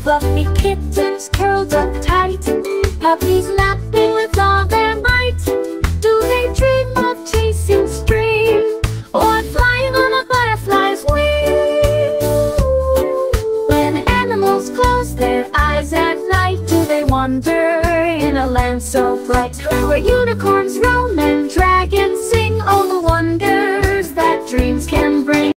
Fluffy kittens curled up tight, puppies lapping with all their might. Do they dream of chasing spring, or flying on a butterfly's wing? When animals close their eyes at night, do they wander in a land so bright, where unicorns roam and dragons sing all the wonders that dreams can bring?